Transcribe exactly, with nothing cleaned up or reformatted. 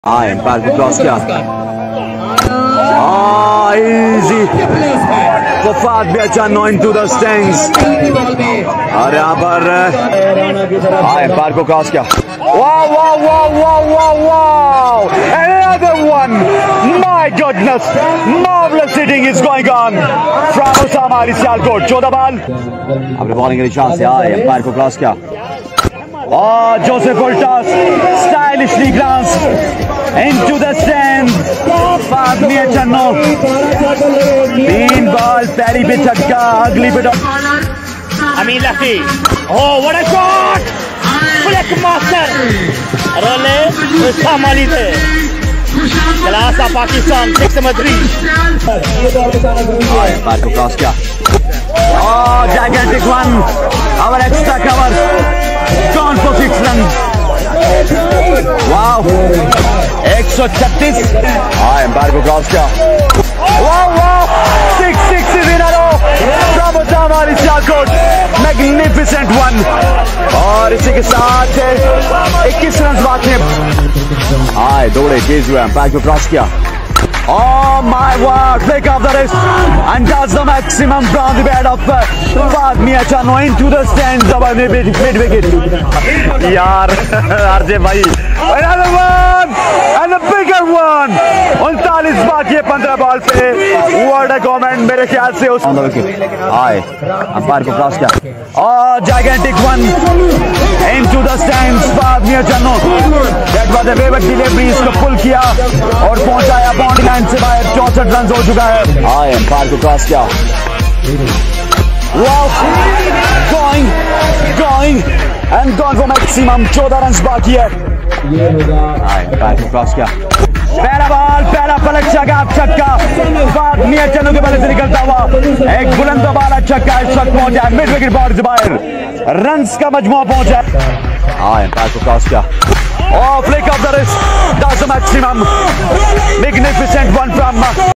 हाँ एम्पायर को क्रॉस किया। हाँ इजी वफात भी अच्छा नो इनटू द स्टैंड्स और यहाँ पर हाँ एम्पायर को क्रॉस किया। वाह वाह वाह वाह वाह वाह another one my goodness marvelous hitting is going on from Osama Sialkot। चौदह बॉल अपने बॉलिंग के निशान से आए एम्पायर को क्रॉस किया और जोसेफ उल्टास stylishly glance into the stands। फातमिया चन्नो तीन बॉल पहली पे छक्का अगली पे Amin Lafi। Oh what a shot! Flick master रोले संभाली थे खिलासा Pakistan six number three. Umpire को क्रॉस किया और gigantic one our extra cover gone for six runs। वाह एक सौ छत्तीस हाँ एम्पायर को क्रॉस किया। वाह वाह six six in a row from Osama Sialkot magnificent one और इसी के साथ इक्कीस रन बाकी हैं। हाँ दौड़े तेज हुए एम्पायर को क्रॉस किया। Oh my word, flick of the wrist and does the maximum from the bat of Fatmiya Chano into the stands of mid wicket। यार आरजे भाई another one and a bigger one। उनतालीस बाकी है पंद्रह ball पे word comment मेरे ख्याल से उस हाय अंपायर को क्रॉस किया और gigantic one into the stands Fatmiya Chano that was a wayward delivery इसको पुल किया और पहुंचाया बाउंड्री लाइन से बाहर। चौसठ रन हो चुका है। हाँ एम्पायर को क्रॉस किया। Wow, going, going and gone for maximum। चौदह रन बाकी है। हाँ एम्पायर को क्रॉस किया। पहला बॉल पहला पलट छक्का छक्का फातमिया चन्नो के बल्ले से निकलता हुआ एक बुलंद वाला छक्का इस वक्त पहुंचा मिड विकेट बाउंड्री से बाहर रन्स का मजमुआ पहुंचा। हाँ एम्पायर को क्रॉस किया और flick off the wrist does the maximum magnificent one from